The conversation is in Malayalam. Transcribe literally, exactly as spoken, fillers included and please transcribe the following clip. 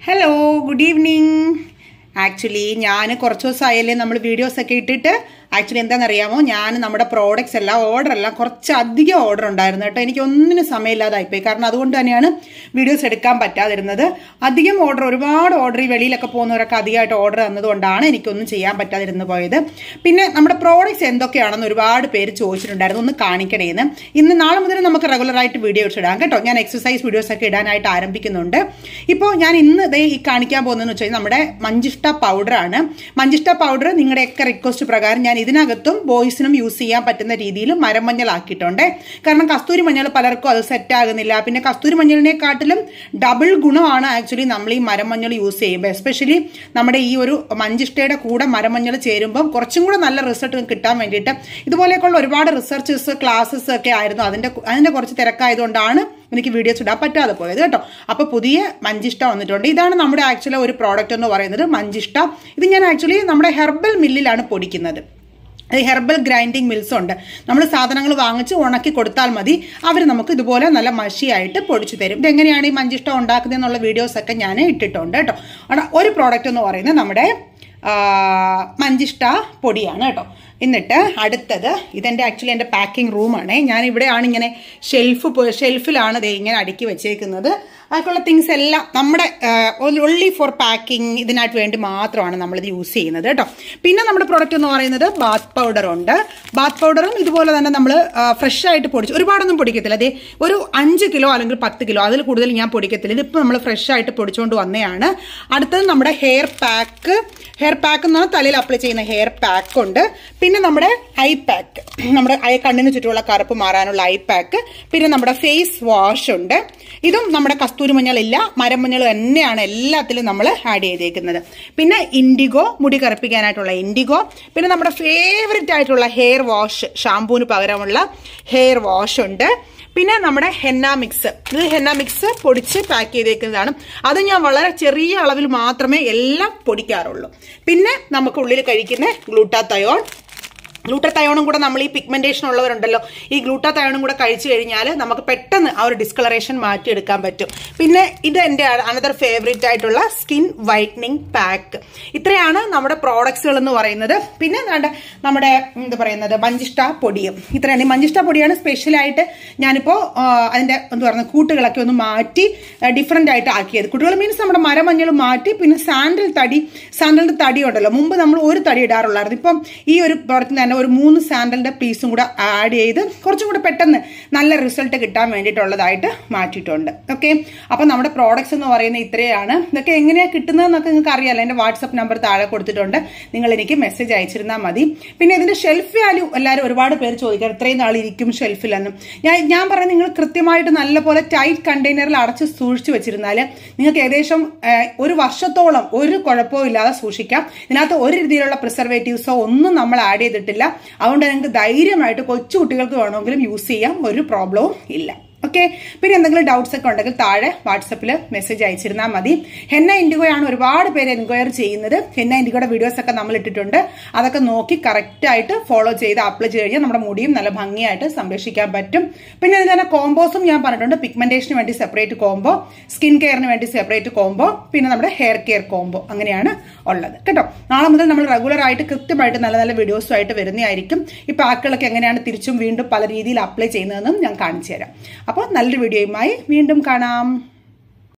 Hello, good evening. Actually, ഞാൻ കുറച്ച് ദിവസമായല്ലേ നമ്മൾ വീഡിയോസ് ഒക്കെ ഇട്ടിട്ട് ആക്ച്വലി എന്താണെന്നറിയാമോ ഞാൻ നമ്മുടെ പ്രോഡക്റ്റ്സ് എല്ലാം ഓർഡർ എല്ലാം കുറച്ച് അധികം ഓർഡർ ഉണ്ടായിരുന്നു കേട്ടോ. എനിക്ക് ഒന്നിനും സമയമില്ലാതായിപ്പോയി. കാരണം അതുകൊണ്ട് തന്നെയാണ് വീഡിയോസ് എടുക്കാൻ പറ്റാതിരുന്നത്. അധികം ഓർഡർ ഒരുപാട് ഓർഡർ ഈ വെളിയിലൊക്കെ പോകുന്നവരൊക്കെ അധികമായിട്ട് ഓർഡർ തന്നതുകൊണ്ടാണ് എനിക്കൊന്നും ചെയ്യാൻ പറ്റാതിരുന്നു പോയത്. പിന്നെ നമ്മുടെ പ്രോഡക്റ്റ്സ് എന്തൊക്കെയാണെന്ന് ഒരുപാട് പേര് ചോദിച്ചിട്ടുണ്ടായിരുന്നു, ഒന്ന് കാണിക്കണേന്ന്. ഇന്ന് നാളെ മുതൽ നമുക്ക് റെഗുലറായിട്ട് വീഡിയോസ് ഇടാം കേട്ടോ. ഞാൻ എക്സസൈസ് വീഡിയോസ് ഒക്കെ ഇടാനായിട്ട് ആരംഭിക്കുന്നുണ്ട്. ഇപ്പോൾ ഞാൻ ഇന്ന് ദേ ഈ കാണിക്കാൻ പോകുന്നതെന്ന് വെച്ചാൽ നമ്മുടെ മഞ്ചിഷ്ട പൗഡറാണ്. മഞ്ചിഷ്ട പൗഡർ നിങ്ങളുടെയൊക്കെ റിക്വസ്റ്റ് പ്രകാരം ഞാൻ ഇതിനകത്തും ബോയ്സിനും യൂസ് ചെയ്യാൻ പറ്റുന്ന രീതിയിൽ മരമഞ്ഞളാക്കിയിട്ടുണ്ട്. കാരണം കസ്തൂരി മഞ്ഞൾ പലർക്കും അത് സെറ്റ് ആകുന്നില്ല. പിന്നെ കസ്തൂരി മഞ്ഞളിനെക്കാട്ടിലും ഡബിൾ ഗുണമാണ് ആക്ച്വലി നമ്മൾ ഈ മരമഞ്ഞൾ യൂസ് ചെയ്യുമ്പോൾ. എസ്പെഷ്യലി നമ്മുടെ ഈ ഒരു മഞ്ചിഷ്ടയുടെ കൂടെ മരമഞ്ഞൾ ചേരുമ്പോൾ കുറച്ചും കൂടെ നല്ല റിസൾട്ട് കിട്ടാൻ വേണ്ടിയിട്ട് ഇതുപോലെയൊക്കെയുള്ള ഒരുപാട് റിസർച്ചസ് ക്ലാസ്സസ് ഒക്കെ ആയിരുന്നു. അതിന്റെ അതിന്റെ കുറച്ച് തിരക്കായതുകൊണ്ടാണ് എനിക്ക് വീഡിയോസ് ഇടാൻ പറ്റാതെ പോയത് കേട്ടോ. അപ്പൊ പുതിയ മഞ്ചിഷ്ട വന്നിട്ടുണ്ട്. ഇതാണ് നമ്മുടെ ആക്ച്വലി ഒരു പ്രോഡക്റ്റ് എന്ന് പറയുന്നത് മഞ്ചിഷ്ട. ഇത് ഞാൻ ആക്ച്വലി നമ്മുടെ ഹെർബൽ മില്ലിലാണ് പൊടിക്കുന്നത്. ഹെർബൽ ഗ്രൈൻഡിങ് മിൽസ് ഉണ്ട്. നമ്മൾ സാധനങ്ങൾ വാങ്ങിച്ച് ഉണക്കി കൊടുത്താൽ മതി, അവർ നമുക്ക് ഇതുപോലെ നല്ല മഷിയായിട്ട് പൊടിച്ചു തരും. ഇതെങ്ങനെയാണ് ഈ മഞ്ചിഷ്ട ഉണ്ടാക്കുന്നത് എന്നുള്ള വീഡിയോസ് ഒക്കെ ഞാൻ ഇട്ടിട്ടുണ്ട് കേട്ടോ. ഒരു പ്രോഡക്റ്റ് എന്ന് പറയുന്നത് നമ്മുടെ മഞ്ചിഷ്ട പൊടിയാണ് കേട്ടോ. എന്നിട്ട് അടുത്തത് ഇതെൻ്റെ ആക്ച്വലി എൻ്റെ പാക്കിംഗ് റൂമാണ്. ഞാൻ ഇവിടെയാണ് ഇങ്ങനെ ഷെൽഫ് ഷെൽഫിലാണ് ഇത് ഇങ്ങനെ അടുക്കി വെച്ചേക്കുന്നത്. അതൊക്കെയുള്ള തിങ്സ് എല്ലാം നമ്മുടെ ഒൺലി ഫോർ പാക്കിംഗ് ഇതിനായിട്ട് വേണ്ടി മാത്രമാണ് നമ്മളിത് യൂസ് ചെയ്യുന്നത് കേട്ടോ. പിന്നെ നമ്മുടെ പ്രോഡക്റ്റ് എന്ന് പറയുന്നത് ബാത്ത് പൗഡർ ഉണ്ട്. ബാത്ത് പൗഡറും ഇതുപോലെ തന്നെ നമ്മൾ ഫ്രഷ് ആയിട്ട് പൊടിച്ച് ഒരുപാടൊന്നും പൊടിക്കത്തില്ല. അതേ ഒരു അഞ്ച് കിലോ അല്ലെങ്കിൽ പത്ത് കിലോ അതിൽ കൂടുതൽ ഞാൻ പൊടിക്കത്തില്ല. ഇതിപ്പോൾ നമ്മൾ ഫ്രഷ് ആയിട്ട് പൊടിച്ചുകൊണ്ട് വന്നതാണ്. അടുത്തത് നമ്മുടെ ഹെയർ പാക്ക്. ഹെയർ പാക്ക് എന്ന് പറഞ്ഞാൽ തലയിൽ അപ്ലൈ ചെയ്യുന്ന ഹെയർ പാക്ക് ഉണ്ട്. പിന്നെ നമ്മുടെ ഐ പാക്ക്, നമ്മുടെ ഐ കണ്ണിന് ചുറ്റുമുള്ള കറുപ്പ് മാറാനുള്ള ഐ പാക്ക്. പിന്നെ നമ്മുടെ ഫേസ് വാഷ് ഉണ്ട്. ഇതും നമ്മുടെ കസ്തൂരി മഞ്ഞളില്ല, മരമഞ്ഞൾ തന്നെയാണ് എല്ലാത്തിലും നമ്മൾ ആഡ് ചെയ്തേക്കുന്നത്. പിന്നെ ഇൻഡിഗോ, മുടി കറുപ്പിക്കാനായിട്ടുള്ള ഇൻഡിഗോ. പിന്നെ നമ്മുടെ ഫേവററ്റ് ആയിട്ടുള്ള ഹെയർ വാഷ്, ഷാമ്പൂവിന് പകരമുള്ള ഹെയർ വാഷ് ഉണ്ട്. പിന്നെ നമ്മുടെ ഹെന്ന മിക്സ്, ഇത് ഹെന്ന മിക്സ് പൊടിച്ച് പാക്ക് ചെയ്തേക്കുന്നതാണ്. അത് ഞാൻ വളരെ ചെറിയ അളവിൽ മാത്രമേ എല്ലാം പൊടിക്കാറുള്ളൂ. പിന്നെ നമുക്ക് ഉള്ളിൽ കഴിക്കുന്ന ഗ്ലൂട്ടാത്തയോൺ. ഗ്ലൂട്ടാത്തയോണും കൂടെ നമ്മൾ ഈ പിഗ്മെന്റേഷൻ ഉള്ളവരുണ്ടല്ലോ, ഈ ഗ്ലൂട്ടാത്തയോണും കൂടെ കഴിച്ചു കഴിഞ്ഞാൽ നമുക്ക് പെട്ടെന്ന് ആ ഒരു ഡിസ്കളറേഷൻ മാറ്റിയെടുക്കാൻ പറ്റും. പിന്നെ ഇത് എൻ്റെ അനദർ ഫേവറേറ്റ് ആയിട്ടുള്ള സ്കിൻ വൈറ്റനിങ് പാക്ക്. ഇത്രയാണ് നമ്മുടെ പ്രോഡക്ട്സുകൾ എന്ന് പറയുന്നത്. പിന്നെ നമ്മുടെ എന്താ പറയുന്നത് മഞ്ചിഷ്ട പൊടിയും ഇത്രയാണ്. ഈ മഞ്ചിഷ്ട പൊടിയാണ് സ്പെഷ്യലായിട്ട് ഞാനിപ്പോൾ അതിന്റെ എന്താ പറയുക കൂട്ടുകളൊക്കെ ഒന്ന് മാറ്റി ഡിഫറെന്റ് ആയിട്ട് ആക്കിയത്. കുട്ടികൾ മീൻസ് നമ്മുടെ മരമഞ്ഞൾ മാറ്റി പിന്നെ സാൻഡൽ തടി, സാൻഡലിന്റെ തടി ഉണ്ടല്ലോ, മുമ്പ് നമ്മൾ ഒരു തടി ഇടാറുള്ളായിരുന്നു. ഇപ്പം ഈ ഒരു പ്രോഡക്റ്റിന് തന്നെ ഒരു മൂന്ന് സാൻഡലിന്റെ പീസും കൂടെ ആഡ് ചെയ്ത് കുറച്ചും കൂടെ പെട്ടെന്ന് നല്ല റിസൾട്ട് കിട്ടാൻ വേണ്ടിയിട്ടുള്ളതായിട്ട് മാറ്റിയിട്ടുണ്ട്. ഓക്കെ, അപ്പൊ നമ്മുടെ പ്രോഡക്ട്സ് എന്ന് പറയുന്നത് ഇത്രയാണ്. ഇതൊക്കെ എങ്ങനെയാണ് കിട്ടുന്നതെന്നൊക്കെ നിങ്ങൾക്ക് അറിയാമല്ലോ. എന്റെ വാട്സ്ആപ്പ് നമ്പർ താഴെ കൊടുത്തിട്ടുണ്ട്, നിങ്ങൾ എനിക്ക് മെസ്സേജ് അയച്ചിരുന്നാൽ മതി. പിന്നെ ഇതിന്റെ ഷെൽഫ് വാല്യൂ എല്ലാവരും ഒരുപാട് പേര് ചോദിക്കാം, ഇത്രയും നാൾ ഇരിക്കും ഷെൽഫിലെന്നും. ഞാൻ ഞാൻ പറയുന്നത് നിങ്ങൾ കൃത്യമായിട്ട് നല്ലപോലെ ടൈറ്റ് കണ്ടെയ്നറിൽ അടച്ച് സൂക്ഷിച്ചു വെച്ചിരുന്നാൽ നിങ്ങൾക്ക് ഏകദേശം ഒരു വർഷത്തോളം ഒരു കുഴപ്പവും ഇല്ലാതെ സൂക്ഷിക്കാം. ഇതിനകത്ത് ഒരു രീതിയിലുള്ള പ്രിസർവേറ്റീവ്സോ ഒന്നും നമ്മൾ ആഡ് ചെയ്തിട്ടില്ല. അതുകൊണ്ട് നിങ്ങൾക്ക് ധൈര്യമായിട്ട് കൊച്ചു കുട്ടികൾക്ക് വേണമെങ്കിലും യൂസ് ചെയ്യാം, ഒരു പ്രോബ്ലവും ഇല്ല. ഓക്കെ, പിന്നെ എന്തെങ്കിലും ഡൗട്ട്സ് ഒക്കെ ഉണ്ടെങ്കിൽ താഴെ വാട്സപ്പിൽ മെസ്സേജ് അയച്ചിരുന്നാൽ മതി. ഹെന്ന ഇൻഡിഗോയാണ് ഒരുപാട് പേര് എൻക്വയറി ചെയ്യുന്നത്. ഹെന്ന ഇൻഡിഗോയുടെ വീഡിയോസ് ഒക്കെ നമ്മൾ ഇട്ടിട്ടുണ്ട്. അതൊക്കെ നോക്കി കറക്റ്റ് ആയിട്ട് ഫോളോ ചെയ്ത് അപ്ലൈ ചെയ്ത് കഴിഞ്ഞാൽ നമ്മുടെ മുടിയും നല്ല ഭംഗിയായിട്ട് സംരക്ഷിക്കാൻ പറ്റും. പിന്നെ ഇതിന് തന്നെ കോംബോസും ഞാൻ പറഞ്ഞിട്ടുണ്ട്. പിഗ്മെന്റേഷന് വേണ്ടി സെപ്പറേറ്റ് കോംബോ, സ്കിൻ കെയറിന് വേണ്ടി സെപ്പറേറ്റ് കോംബോ, പിന്നെ നമ്മുടെ ഹെയർ കെയർ കോംബോ, അങ്ങനെയാണ് ഉള്ളത് കേട്ടോ. നാളെ മുതൽ നമ്മൾ റെഗുലർ ആയിട്ട് കൃത്യമായിട്ട് നല്ല നല്ല വീഡിയോസും ആയിട്ട് വരുന്നതായിരിക്കും. ഈ പാക്കുകളൊക്കെ എങ്ങനെയാണ് തിരിച്ചും വീണ്ടും പല രീതിയിൽ അപ്ലൈ ചെയ്യുന്നതെന്നും ഞാൻ കാണിച്ചു തരാം. അപ്പോൾ നല്ലൊരു വീഡിയോയുമായി വീണ്ടും കാണാം.